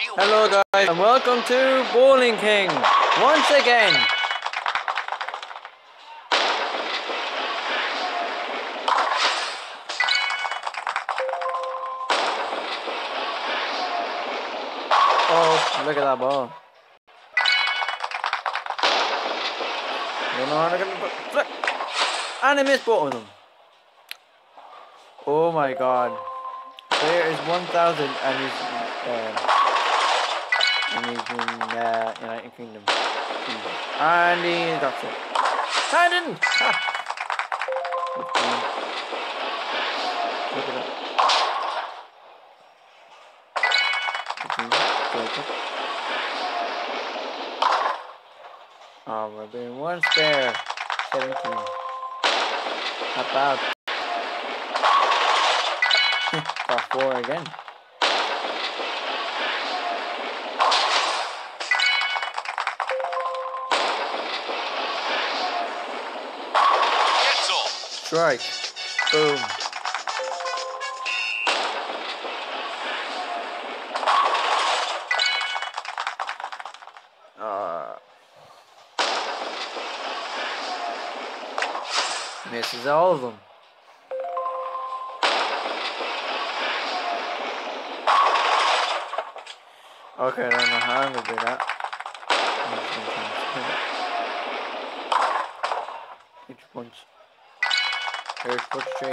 Hello guys and welcome to Bowling King once again. Oh, look at that ball. Flip. And I missed both of them. Oh my god. Player is 1000 and he's in United Kingdom. And he got it. I didn't! Ha. Look at that. Oh, we're doing one spare. 17. Not bad. Got 4 again. Strike. Boom. Misses all of them. Okay, I don't know how I'm gonna do that. Each punch. Here's punch 3.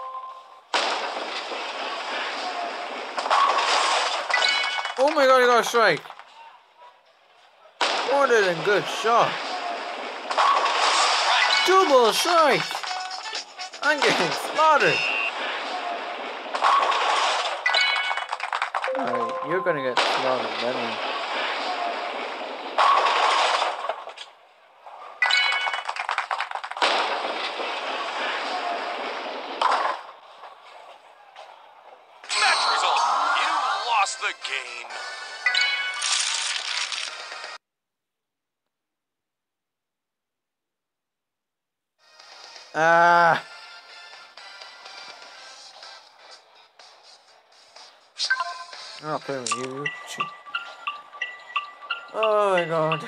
Oh my god, he got a strike! More than a good shot. Double strike! I'm getting slaughtered! Alright, you're gonna get slaughtered better. Match result. You lost the game. I'll play with you. Oh my god.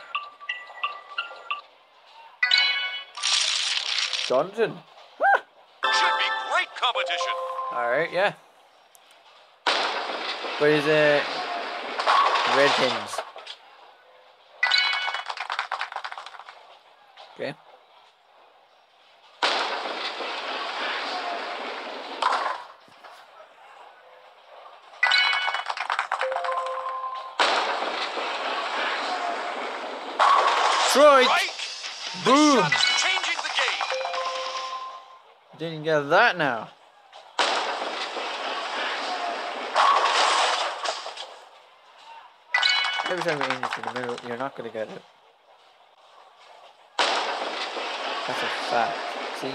Johnson. Should be great competition. Alright, yeah. But he's red pins. Okay. Strike! Boom! Shot is changing the game. Didn't get that now. Every time you aim it to the middle, you're not gonna get it. That's a fact. See?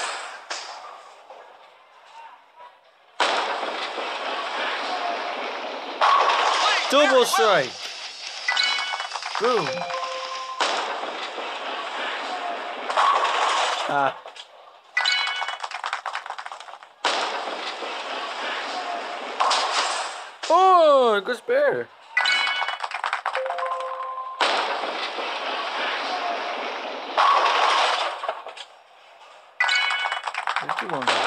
Double strike! Boom! Oh, good spare. What do you want?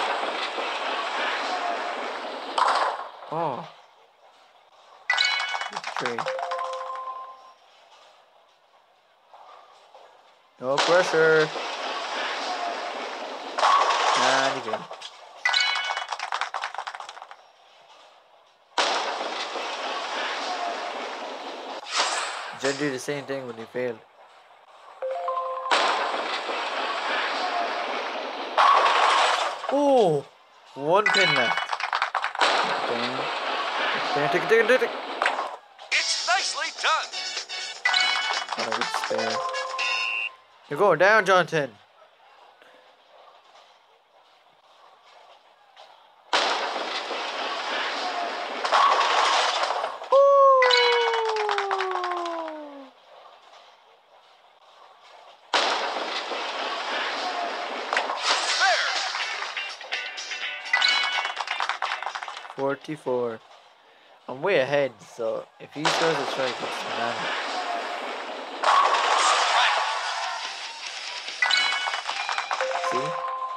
Oh. Trade. No pressure. And again. Just do the same thing when you fail. Oh, 1 pin left. Take it. It's nicely done. Oh, good spare. You're going down, Jonathan. Fair. 44. I'm way ahead, so if he throws a strike, it's banana. See?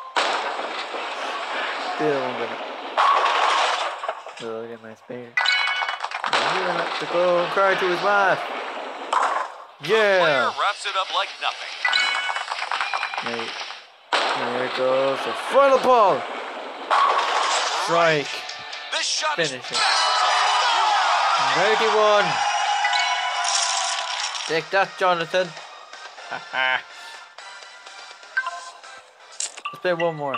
Still gonna. Still get my spare. And you're gonna have to go and cry to his wife. Yeah! Player wraps it up like nothing. Here it goes. The final ball! Strike. This shot Finish is it. match result. 91. Take that, Jonathan. Let's play one more.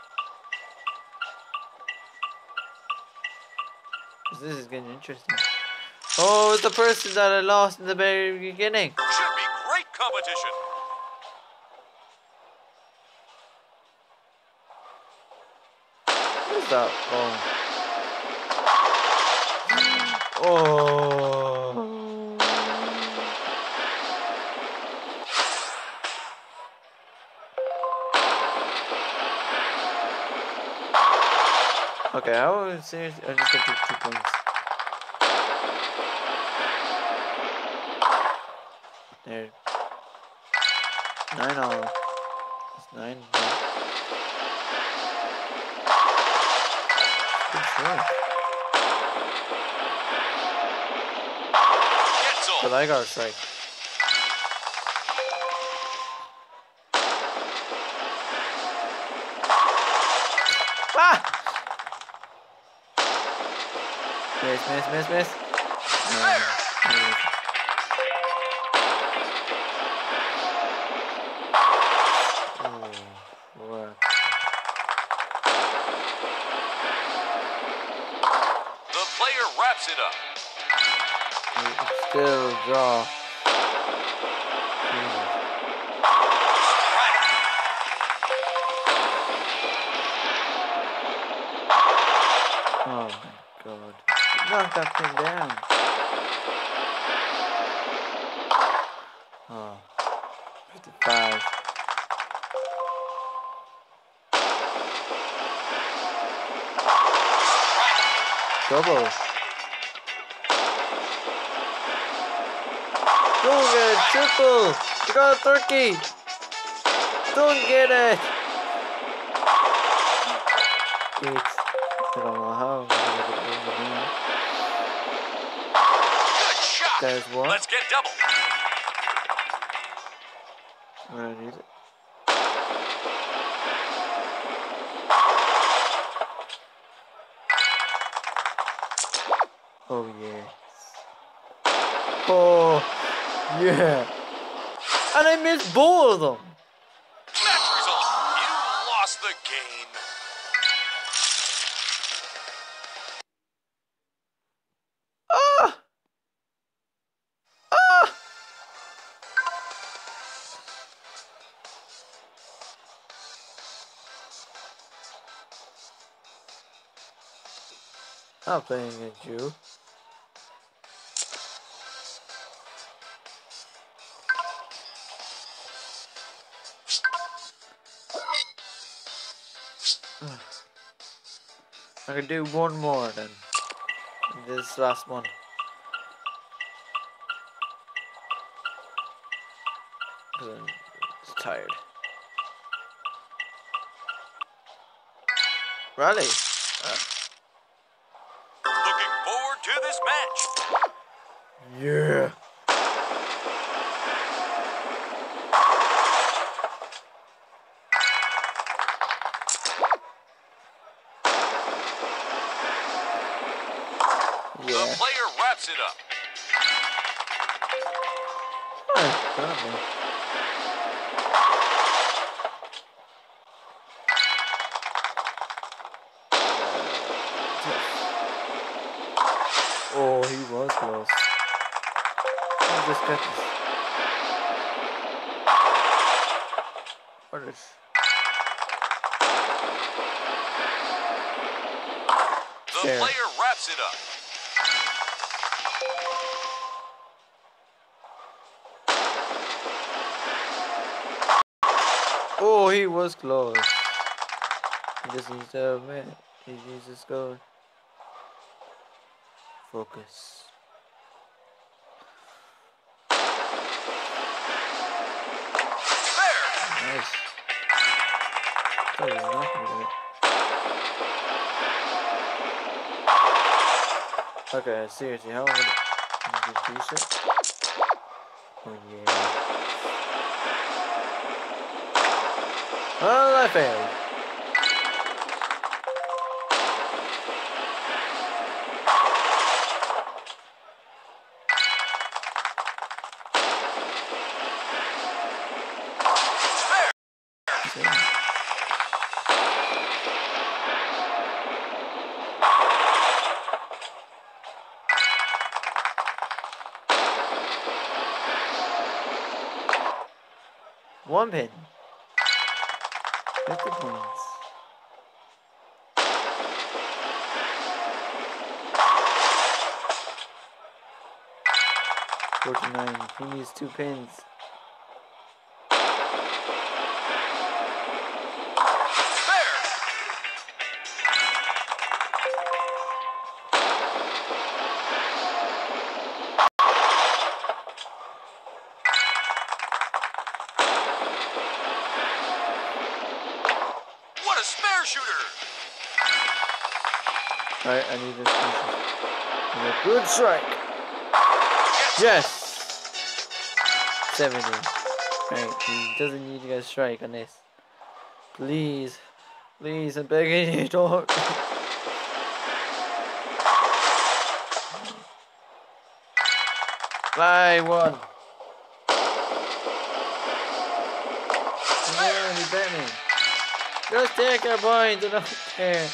This is getting interesting. Oh, it's the person that I lost in the very beginning. Should be great competition. What is that? Oh. Okay, I was serious. I'm just gonna take 2 points. There. 9 all. It's 9. Good strike. But I got a strike. Ah! Miss. What? The player wraps it up. Still draw. Oh my god. Knock that thing down. Oh. 55. Double. Don't get it. Triple. You got a turkey. Don't get it. It's. I don't know how I'm gonna get it again. Good shot. There's one. Let's get double. I'm gonna need it. Oh yeah. Oh yeah. And I missed both of them. Match result. You lost the game. Ah! Ah! I'm playing against you. I can do one more then. This last one. Because I'm just tired. Rally. Looking forward to this match. Yeah. The player wraps it up. Oh, he was close. Oh, just got this. What is? The player wraps it up. Oh, he was close. He just needs to admit. He needs to score. Focus. Fair. Nice. That was nothing to it. Okay, seriously, how am I gonna reduce it? Oh yeah. Well, I failed. One pin. 50 points. $49. He needs 2 pins. Fair. What a spare shooter. Alright, I need this finish. And a good strike. Yes! 70. Alright, he doesn't need to get a strike on this. Please. Please, I'm begging you, don't. Fly one. Come on, he bet me. Just take your point, I don't care.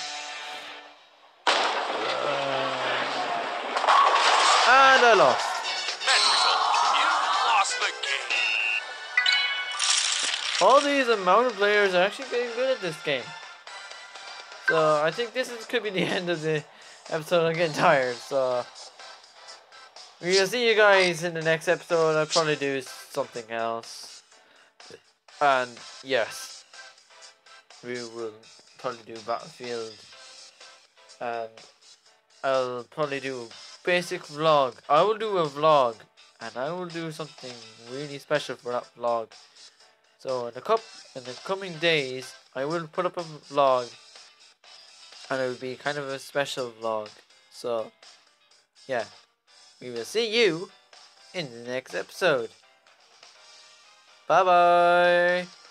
And I lost. Match result. You lost the game. All these amount of players are actually getting good at this game. So I think could be the end of the episode. I'm getting tired, so we'll see you guys in the next episode. I'll probably do something else. And yes, we will probably do Battlefield. And I'll probably do a basic vlog. I will do a vlog, and I will do something really special for that vlog. So in the coming days, I will put up a vlog, and it will be kind of a special vlog. So yeah, we will see you in the next episode. Bye bye.